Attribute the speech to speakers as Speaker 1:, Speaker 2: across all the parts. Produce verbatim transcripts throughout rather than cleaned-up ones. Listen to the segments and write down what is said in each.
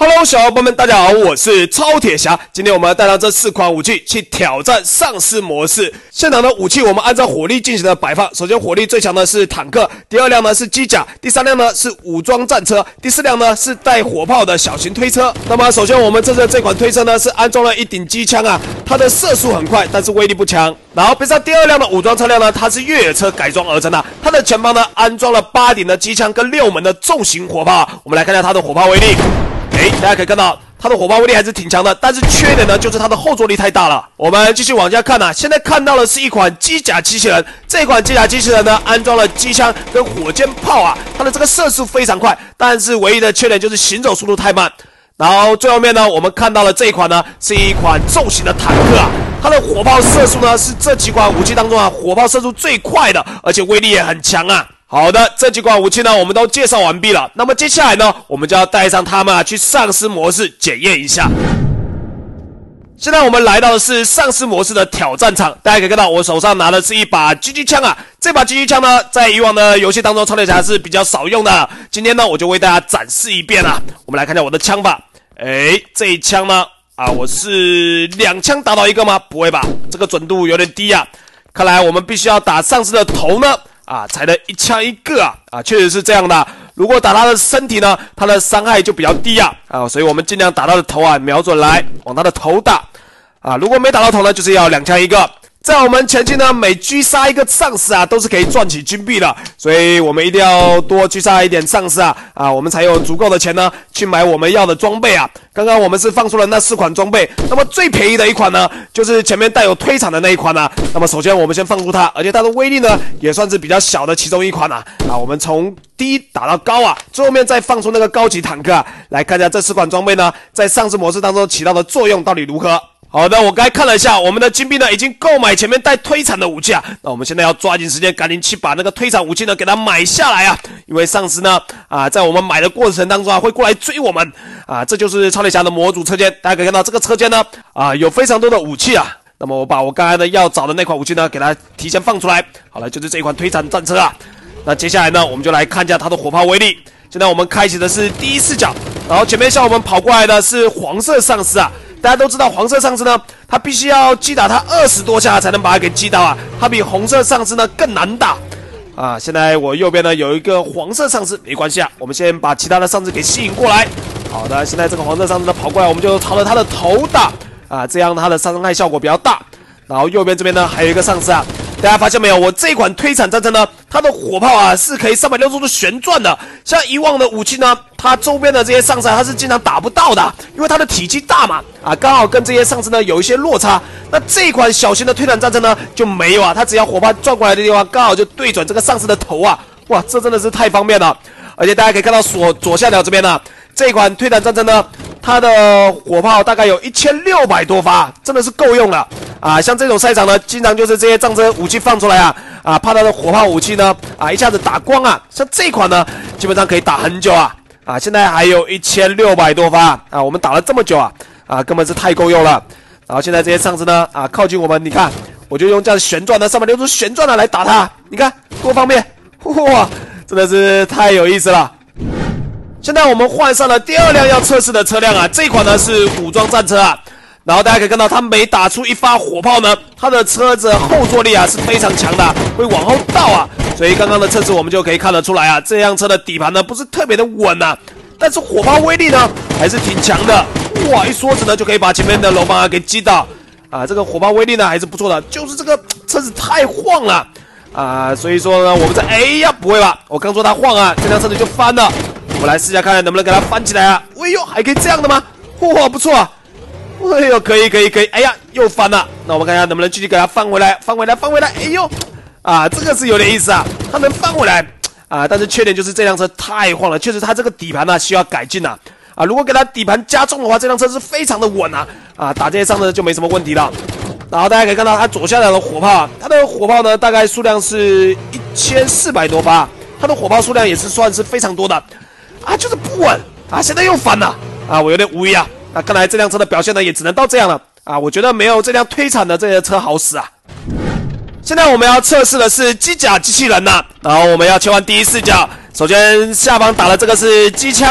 Speaker 1: Hello， 小伙伴们，大家好，我是超铁侠。今天我们要带上这四款武器去挑战丧尸模式。现场的武器我们按照火力进行的摆放。首先，火力最强的是坦克，第二辆呢是机甲，第三辆呢是武装战车，第四辆呢是带火炮的小型推车。那么，首先我们这次这款推车呢是安装了一顶机枪啊，它的射速很快，但是威力不强。然后，边上第二辆的武装车辆呢，它是越野车改装而成的，它的前方呢安装了八顶的机枪跟六门的重型火炮。我们来看一下它的火炮威力。 哎，大家可以看到，它的火炮威力还是挺强的，但是缺点呢，就是它的后坐力太大了。我们继续往下看啊，现在看到的是一款机甲机器人，这款机甲机器人呢，安装了机枪跟火箭炮啊，它的这个射速非常快，但是唯一的缺点就是行走速度太慢。然后最后面呢，我们看到了这一款呢，是一款重型的坦克啊，它的火炮射速呢是这几款武器当中啊，火炮射速最快的，而且威力也很强啊。 好的，这几款武器呢，我们都介绍完毕了。那么接下来呢，我们就要带上它们啊，去丧尸模式检验一下。现在我们来到的是丧尸模式的挑战场，大家可以看到我手上拿的是一把狙击枪啊。这把狙击枪呢，在以往的游戏当中，超铁侠是比较少用的。今天呢，我就为大家展示一遍啊。我们来看一下我的枪法。哎，这一枪呢，啊，我是两枪打倒一个吗？不会吧，这个准度有点低啊。看来我们必须要打丧尸的头呢。 啊，才能一枪一个啊！啊，确实是这样的。如果打他的身体呢，他的伤害就比较低啊！啊，所以我们尽量打他的头啊，瞄准来往他的头打。啊，如果没打到头呢，就是要两枪一个。在我们前期呢，每狙杀一个丧尸啊，都是可以赚取金币的，所以我们一定要多狙杀一点丧尸啊！啊，我们才有足够的钱呢，去买我们要的装备啊！刚刚我们是放出了那四款装备，那么最便宜的一款呢，就是前面带有推铲的那一款啊。那么首先我们先放出它，而且它的威力呢，也算是比较小的其中一款啊！啊，我们从低打到高啊，最后面再放出那个高级坦克啊，来看一下这四款装备呢，在丧尸模式当中起到的作用到底如何。 好的，我刚才看了一下，我们的金币呢已经购买前面带推铲的武器啊。那我们现在要抓紧时间，赶紧去把那个推铲武器呢给它买下来啊！因为丧尸呢啊，在我们买的过程当中啊，会过来追我们啊。这就是超铁侠的模组车间，大家可以看到这个车间呢啊有非常多的武器啊。那么我把我刚才呢要找的那款武器呢给它提前放出来。好了，就是这一款推铲战车啊。那接下来呢，我们就来看一下它的火炮威力。现在我们开启的是第一视角，然后前面向我们跑过来的是黄色丧尸啊。 大家都知道黄色丧尸呢，它必须要击打它二十多下才能把它给击倒啊，它比红色丧尸呢更难打啊。现在我右边呢有一个黄色丧尸，没关系啊，我们先把其他的丧尸给吸引过来。好的，现在这个黄色丧尸呢跑过来，我们就朝着它的头打啊，这样它的伤害效果比较大。然后右边这边呢还有一个丧尸啊。 大家发现没有？我这款推铲战车呢，它的火炮啊是可以三百六十度旋转的。像以往的武器呢，它周边的这些丧尸它是经常打不到的，因为它的体积大嘛，啊，刚好跟这些丧尸呢有一些落差。那这款小型的推铲战车呢就没有啊，它只要火炮转过来的地方，刚好就对准这个丧尸的头啊，哇，这真的是太方便了。而且大家可以看到左左下角这边呢，这款推铲战车呢，它的火炮大概有一千六百多发，真的是够用了。 啊，像这种赛场呢，经常就是这些战车武器放出来啊，啊，怕它的火炮武器呢，啊，一下子打光啊。像这款呢，基本上可以打很久啊，啊，现在还有一千六百多发啊，我们打了这么久啊，啊，根本是太够用了。然后现在这些丧尸呢，啊，靠近我们，你看，我就用这样旋转的三百六十度旋转的来打它，你看多方便，哇，真的是太有意思了。 现在我们换上了第二辆要测试的车辆啊，这款呢是武装战车啊。 然后大家可以看到，它每打出一发火炮呢，它的车子后坐力啊是非常强的，会往后倒啊。所以刚刚的测试我们就可以看得出来啊，这辆车的底盘呢不是特别的稳啊，但是火炮威力呢还是挺强的。哇，一梭子呢就可以把前面的楼房啊给击倒啊，这个火炮威力呢还是不错的，就是这个车子太晃了啊，所以说呢我们这哎呀不会吧？我刚说它晃啊，这辆车子就翻了。我们来试一下看能不能给它翻起来啊？哎呦，还可以这样的吗？哇，不错啊！ 哎呦，可以可以可以！哎呀，又翻了。那我们看一下能不能继续给它翻回来，翻回来，翻回来。哎呦，啊，这个是有点意思啊，它能翻回来啊，但是缺点就是这辆车太晃了，确实它这个底盘呢需要改进啊。啊，如果给它底盘加重的话，这辆车是非常的稳啊，啊，打这些伤呢就没什么问题了。然后大家可以看到它左下角的火炮啊，它的火炮呢大概数量是一千四百多发，它的火炮数量也是算是非常多的，啊，就是不稳啊，现在又翻了啊，我有点无语啊。 那看来这辆车的表现呢，也只能到这样了啊！我觉得没有这辆推铲的这些车好使啊。现在我们要测试的是机甲机器人呐、啊，然后我们要切换第一视角。首先下方打的这个是机枪啊，然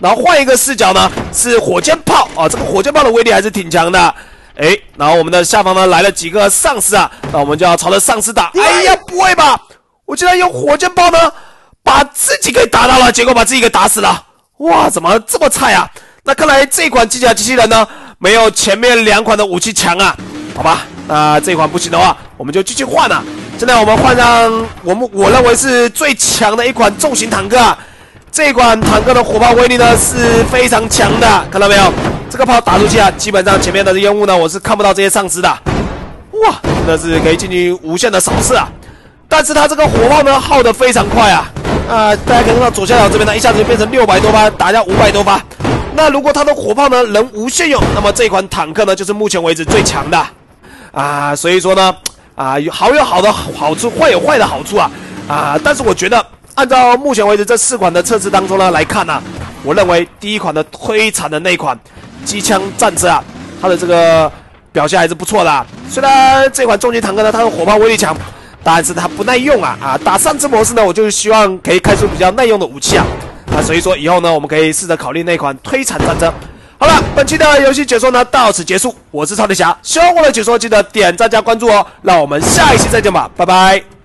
Speaker 1: 然后换一个视角呢，是火箭炮啊，这个火箭炮的威力还是挺强的。哎，然后我们的下方呢来了几个丧尸啊，那我们就要朝着丧尸打。哎呀，不会吧！我竟然用火箭炮呢，把自己给打到了，结果把自己给打死了。哇，怎么这么菜啊？那看来这款机甲机器人呢，没有前面两款的武器强啊。好吧，那这款不行的话，我们就继续换啊。现在我们换上我们我认为是最强的一款重型坦克啊。这款坦克的火炮威力呢是非常强的，看到没有？这个炮打出去啊，基本上前面的烟雾呢，我是看不到这些丧尸的。哇，真的是可以进行无限的扫射啊！但是它这个火炮呢耗得非常快啊！啊，大家可以看到左下角这边呢，一下子就变成六百多发，打下五百多发。那如果它的火炮呢能无限用，那么这款坦克呢就是目前为止最强的啊！所以说呢，啊，有好有好的好处，坏有坏的好处啊！啊，但是我觉得按照目前为止这四款的测试当中呢来看呢、啊，我认为第一款的推产的那款机枪战车啊，它的这个表现还是不错的、啊。虽然这款重型坦克呢，它的火炮威力强，但是它不耐用啊啊！打上肢模式呢，我就是希望可以开出比较耐用的武器啊啊！所以说以后呢，我们可以试着考虑那款推产战车。好了，本期的游戏解说呢到此结束，我是超铁侠，喜欢我的解说记得点赞加关注哦，让我们下一期再见吧，拜拜。